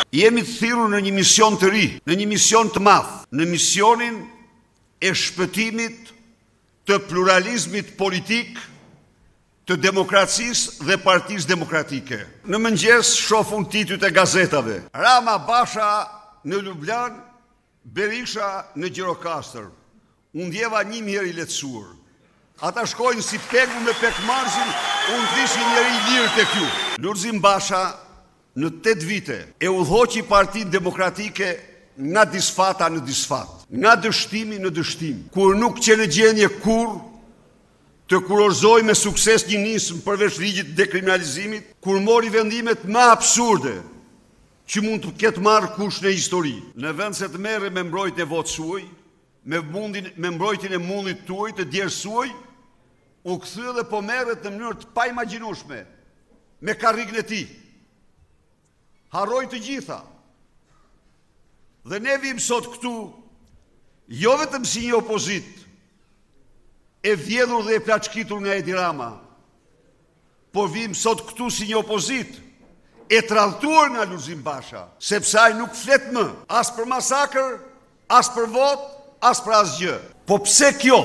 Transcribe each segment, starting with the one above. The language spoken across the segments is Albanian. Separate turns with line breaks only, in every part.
Jemi të thirrur në një mision të ri, në një mision të madh, në misionin e shpëtimit të pluralizmit politik, të demokracisë dhe partisë demokratike. Në mëngjes shohun titujt e gazetave. Rama Basha në Lublan, Berisha në Gjirokastër. Unë ndjeva 1 herë i lehtësuar. Ata shkojnë si pegu me pekmarzin, unë dhishi njeri i lirë të kju. Lulzim Basha në 8 vite e udhëhoqi Partinë Demokratike nga disfata në disfat, nga dështimi në dështim, kur nuk që në gjenje kur të kurorzoj me sukses një nismë përveç ligjit dekriminalizimit, kur mori vendimet më absurde që mund të ketë marrë kush në histori. Në vend se Tmerr me mbrojtjen e votës suaj, me mbrojtjen e mundit tuaj të djerë suaj, u kthye dhe po merret në mënyrë të paimagjinueshme me karrikën e tij. Harroi të gjitha. Dhe ne vim sot këtu jo vetëm si një opozit e vjedhur dhe e plaçkitur nga Edi Rama, por vim sot këtu si një opozit e tradhtuar nga Lulzim Basha, sepse ai nuk flet më as për masakër, as për votë, as për asgjë. Po pse kjo?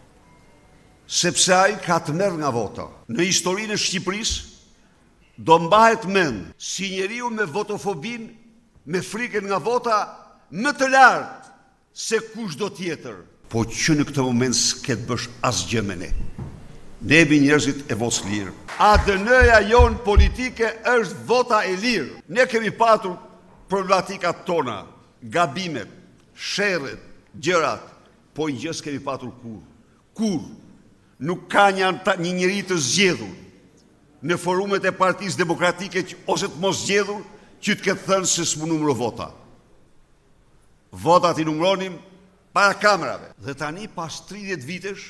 Sepse ai ka Tmerr nga Vota. Në historinë e Shqipërisë do mbahet mend si njeriu me votofobin, me frikën nga vota më të lartë se kushdo tjetër. Po që në këtë moment s'ke të bësh asgjë me ne. Ne jemi njerëzit e votës lirë. ADN-ja jonë politike është vota e lirë. Ne kemi patur problematikat tona, gabimet, sherret, gjërat, po një gjë s'kemi patur kur. Kur nuk ka një njeri të zgjedhur në forumet e Partisë Demokratike ose të mos zgjedhur që të ketë thënë se s'mu numëro vota. Votat i numëronim para kamerave. Dhe tani pas 30 vitesh,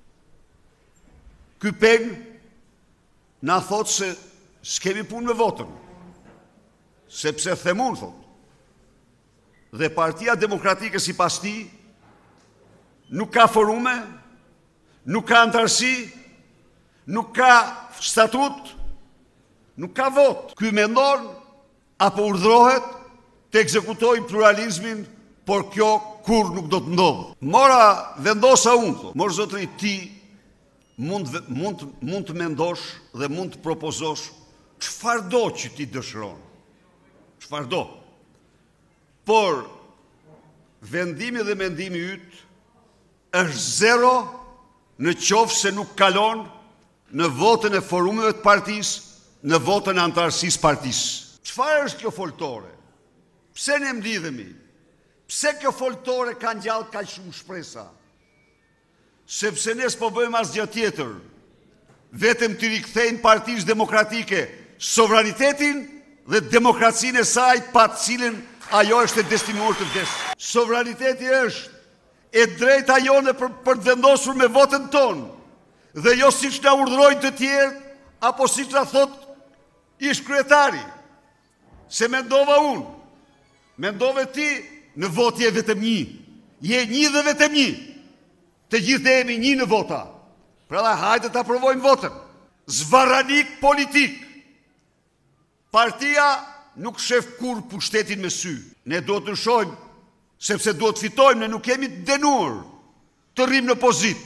ky peng na thot se s'kemi punë me votën. Sepse themun, thot. Dhe Partia Demokratike sipas tij nuk ka forume, nuk ka antarësi, nuk ka statut, nuk ka vot. Ky mendon apo urdhrohet të ekzekutojë pluralizmin, por kjo kur nuk do të ndodhë. Mora vendosa unë, mor zotëri, ti mund të mendosh dhe mund të propozosh çfarë do që ti dëshiron. Çfarë do. Por vendimi dhe mendimi yt është zero në qoftë se nuk kalon në votën e forumeve të partisë, në votën e antarësisë partisë. Çfarë është kjo foltore? Pse ne mlidhemi? Pse kjo foltore ka ngjallë kaq shumë shpresa? Sepse ne s'po bëjmë asgjë tjetër, vetëm të rikthejnë Partisë Demokratike sovranitetin dhe demokracinë e saj pa të cilën ajo është e destinuar të vdesë. Sovraniteti është e drejta jone për të vendosur me votën tonë, dhe jo siç na urdhërojnë të tjerë, apo siç na thot ish kryetari, se mendova unë, mendove ti, në votë je vetëm një, je një dhe vetëm një, të gjithë jemi një në vota, pra dhe hajde të aprovojmë votën. Zvarranik politik, partia nuk shef kur pushtetin me sy, ne do të ndryshojmë, sepse do të fitojmë, ne nuk kemi të denuar të rrim në pozit.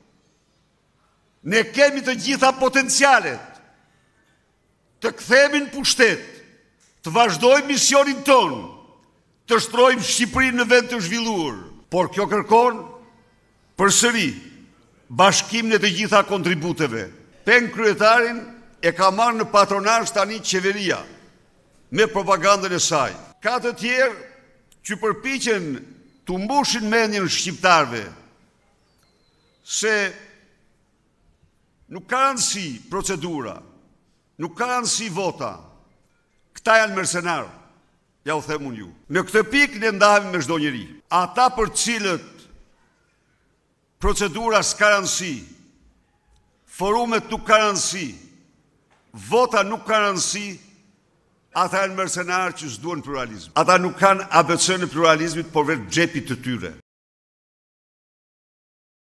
Ne kemi të gjitha potencialet të kthehemi në pushtet, të vazhdojmë misionin tonë, të shtrojmë Shqipërinë në vend të zhvilluar. Por kjo kërkon përsëri bashkimin e të gjitha kontributeve. Peng kryetarin e ka marrë në patronazh tani qeveria me propagandën e saj. Ka të tjerë që përpiqen të mbushin mendjen shqiptarëve se nuk ka rëndësi procedura, nuk ka rëndësi vota. Këta janë mercenarë, ja u them unë ju. Në këtë pikë ne ndahemi me çdo njeri. Ata për cilët procedura s'ka rëndësi, forumet nuk ka rëndësi, vota nuk ka rëndësi, ata janë mercenarë që s'duan pluralizm. Ata nuk kanë ABC në pluralizmit, por vetë xhepit të tyre.